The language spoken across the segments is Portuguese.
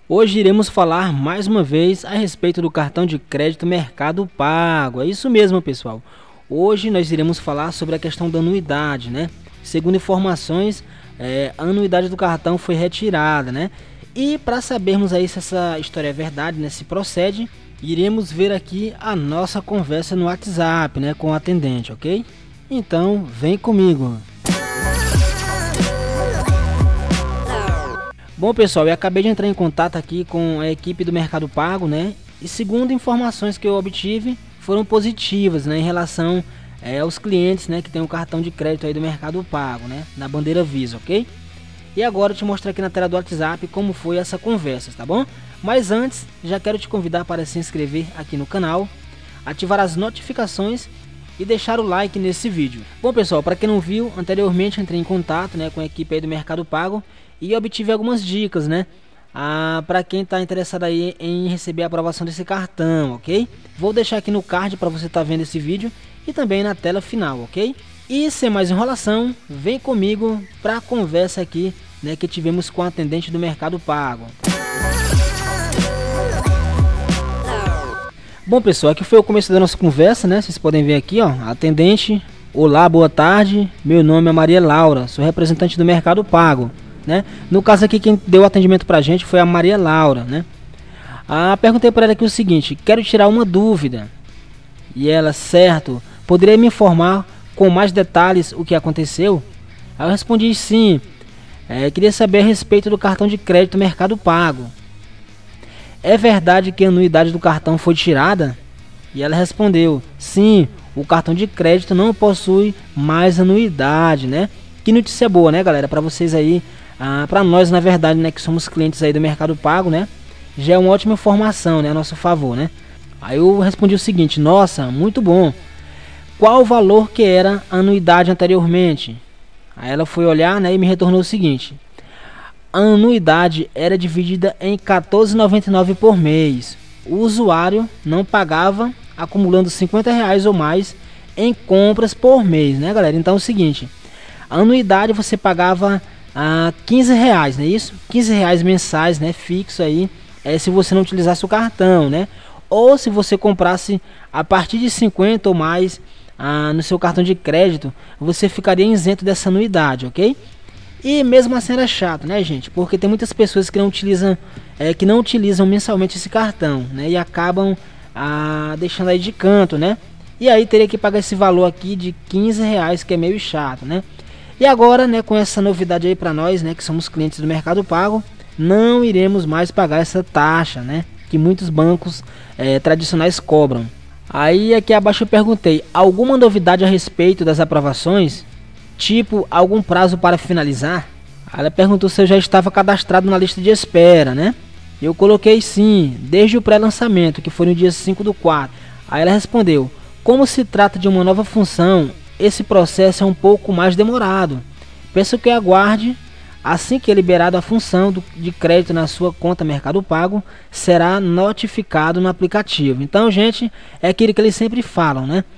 Hoje iremos falar mais uma vez a respeito do cartão de crédito Mercado Pago. É isso mesmo, pessoal. Hoje nós iremos falar sobre a questão da anuidade, né? Segundo informações, a anuidade do cartão foi retirada, né? E para sabermos aí se essa história é verdade, né, se procede, iremos ver aqui a nossa conversa no WhatsApp, né, com o atendente, ok? Então, vem comigo. Bom, pessoal, eu acabei de entrar em contato aqui com a equipe do Mercado Pago, né? E segundo informações que eu obtive, foram positivas, né, em relação aos clientes, né, que tem o cartão de crédito aí do Mercado Pago, né, na bandeira Visa, ok? E agora eu te mostro aqui na tela do WhatsApp como foi essa conversa, tá bom? Mas antes, já quero te convidar para se inscrever aqui no canal, ativar as notificações e deixar o like nesse vídeo. Bom, pessoal, para quem não viu, anteriormente entrei em contato, né, com a equipe aí do Mercado Pago e obtive algumas dicas, né, para quem está interessado aí em receber a aprovação desse cartão, ok? Vou deixar aqui no card para você estar vendo esse vídeo e também na tela final, ok? E sem mais enrolação, vem comigo para a conversa aqui, né, que tivemos com a atendente do Mercado Pago. Bom, pessoal, aqui foi o começo da nossa conversa, né? Vocês podem ver aqui, ó, atendente. Olá, boa tarde. Meu nome é Maria Laura, sou representante do Mercado Pago, né? No caso aqui, quem deu o atendimento pra gente foi a Maria Laura, né? Perguntei para ela aqui o seguinte: quero tirar uma dúvida. E ela, certo, poderia me informar com mais detalhes o que aconteceu? Aí eu respondi sim. Queria saber a respeito do cartão de crédito Mercado Pago. É verdade que a anuidade do cartão foi tirada? E ela respondeu: sim, o cartão de crédito não possui mais anuidade, né? Que notícia boa, né, galera? Para vocês aí, para nós, na verdade, né, que somos clientes aí do Mercado Pago, né? Já é uma ótima informação, né, a nosso favor, né? Aí eu respondi o seguinte: nossa, muito bom. Qual o valor que era a anuidade anteriormente? Aí ela foi olhar, né, e me retornou o seguinte: a anuidade era dividida em R$ 14,99 por mês. O usuário não pagava acumulando R$ 50 ou mais em compras por mês, né, galera? Então é o seguinte: a anuidade você pagava R$ 15, não é isso? R$ 15 mensais, né, fixo aí, se você não utilizasse o cartão, né? Ou se você comprasse a partir de 50 ou mais no seu cartão de crédito, você ficaria isento dessa anuidade, ok? E mesmo assim era chato, né, gente? Porque tem muitas pessoas que não utilizam mensalmente esse cartão, né? E acabam deixando aí de canto, né? E aí teria que pagar esse valor aqui de R$ 15, que é meio chato, né? E agora, né, com essa novidade aí para nós, né, que somos clientes do Mercado Pago, não iremos mais pagar essa taxa, né, que muitos bancos tradicionais cobram. Aí aqui abaixo eu perguntei: alguma novidade a respeito das aprovações? Tipo, algum prazo para finalizar? Ela perguntou se eu já estava cadastrado na lista de espera, né? Eu coloquei sim, desde o pré-lançamento, que foi no dia 5/4. Aí ela respondeu: como se trata de uma nova função, esse processo é um pouco mais demorado. Peço que aguarde. Assim que é liberado a função de crédito na sua conta Mercado Pago, será notificado no aplicativo. Então, gente, é aquilo que eles sempre falam, né?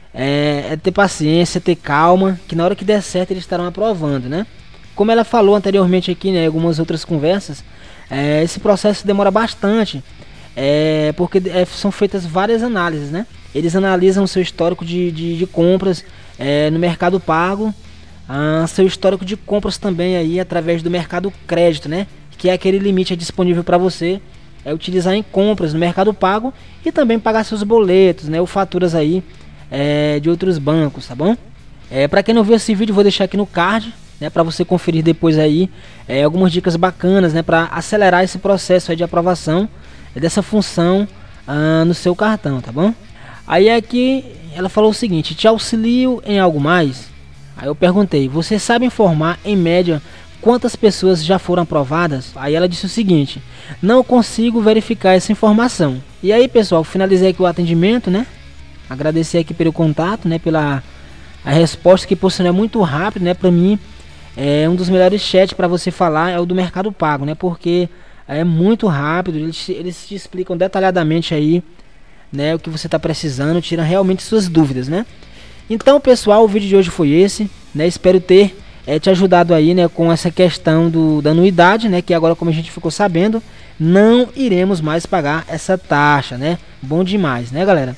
É ter paciência, ter calma, que na hora que der certo eles estarão aprovando, né? Como ela falou anteriormente aqui, né, em algumas outras conversas, esse processo demora bastante, porque são feitas várias análises, né? Eles analisam o seu histórico de compras no Mercado Pago, seu histórico de compras também aí através do Mercado Crédito, né? Que é aquele limite disponível para você utilizar em compras no Mercado Pago e também pagar seus boletos, né? Ou faturas aí de outros bancos, tá bom? Para quem não viu esse vídeo, vou deixar aqui no card, né, para você conferir depois aí algumas dicas bacanas, né, para acelerar esse processo aí de aprovação dessa função no seu cartão, tá bom? Aí aqui ela falou o seguinte: te auxilio em algo mais? Aí eu perguntei: você sabe informar em média quantas pessoas já foram aprovadas? Aí ela disse o seguinte: não consigo verificar essa informação. E aí, pessoal, finalizei aqui o atendimento, né? Agradecer aqui pelo contato, né, pela a resposta, que por sinal é muito rápido, né? Para mim é um dos melhores chats para você falar, é o do Mercado Pago, né? Porque é muito rápido, eles te explicam detalhadamente aí, né, o que você está precisando, tiram realmente suas dúvidas, né? Então, pessoal, o vídeo de hoje foi esse, né? Espero ter te ajudado aí, né, com essa questão da anuidade, né, que agora, como a gente ficou sabendo, não iremos mais pagar essa taxa, né? Bom demais, né, galera?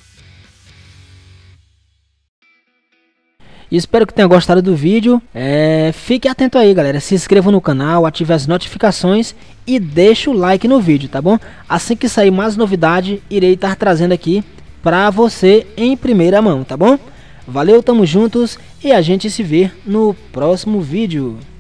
Espero que tenha gostado do vídeo. Fique atento aí, galera. Se inscreva no canal, ative as notificações e deixe o like no vídeo, tá bom? Assim que sair mais novidade, irei estar trazendo aqui pra você em primeira mão, tá bom? Valeu, tamo juntos e a gente se vê no próximo vídeo.